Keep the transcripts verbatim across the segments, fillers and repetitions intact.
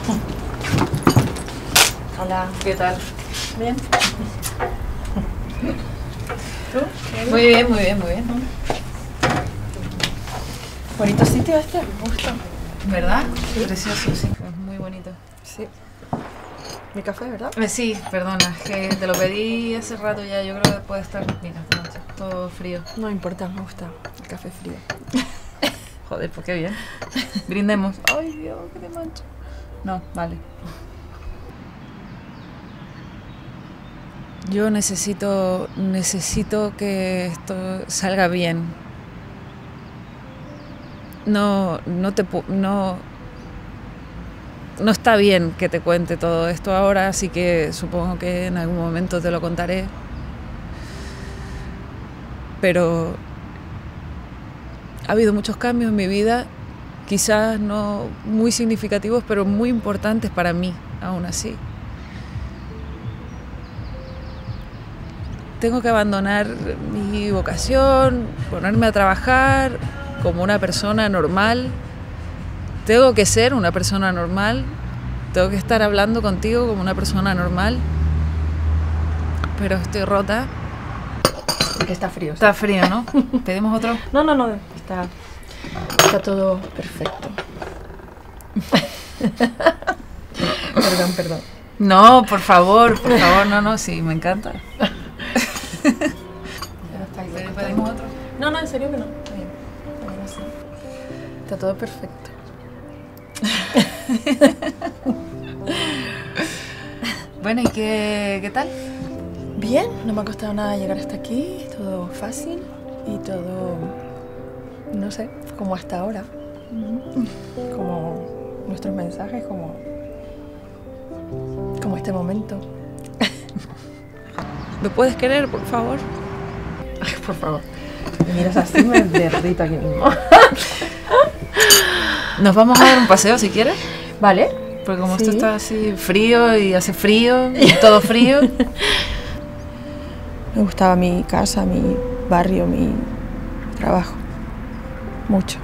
Hola. ¿Qué tal? ¿Bien? ¿Tú? Muy bien, muy bien, muy bien. Bonito sitio este, me gusta. ¿Verdad? Sí. Precioso, sí. Es muy bonito. Sí. Mi café, ¿verdad? Eh, sí, perdona, es que te lo pedí hace rato ya. Yo creo que puede estar, mira, todo frío. No importa, me gusta el café frío. Joder, pues qué bien. Brindemos. Ay, Dios, que te mancho. No, vale. Yo necesito, necesito que esto salga bien. No, no te, no, no está bien que te cuente todo esto ahora, así que supongo que en algún momento te lo contaré. Pero ha habido muchos cambios en mi vida, quizás no muy significativos, pero muy importantes para mí, aún así. Tengo que abandonar mi vocación, ponerme a trabajar como una persona normal. Tengo que ser una persona normal. Tengo que estar hablando contigo como una persona normal. Pero estoy rota. Porque está frío. Está frío, ¿no? ¿Pedimos otro? No, no, no. Está, está todo perfecto. Perdón, perdón. No, por favor, por favor. No, no, sí, me encanta. ¿Pedimos otro? No, no, en serio que no. Está bien. Bueno, sí. Está todo perfecto. Bueno, ¿y qué, qué tal? Bien, no me ha costado nada llegar hasta aquí. Todo fácil y todo, no sé, como hasta ahora. Como nuestros mensajes, como, como este momento. ¿Me puedes querer, por favor? Ay, por favor. Me miras así, me derrito aquí mismo. Nos vamos a dar un paseo si quieres. Vale. Porque como Sí. esto está así frío y hace frío, y todo frío. Me gustaba mi casa, mi barrio, mi trabajo. Mucho.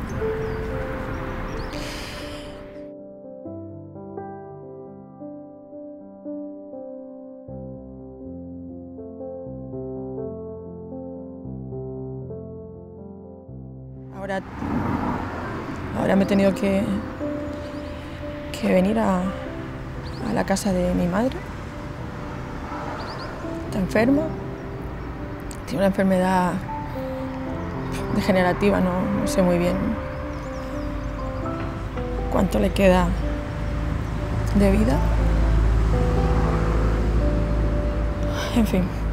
Ahora, ahora me he tenido que, que venir a, a la casa de mi madre. Está enferma. Tiene una enfermedad degenerativa, no, no sé muy bien cuánto le queda de vida. En fin.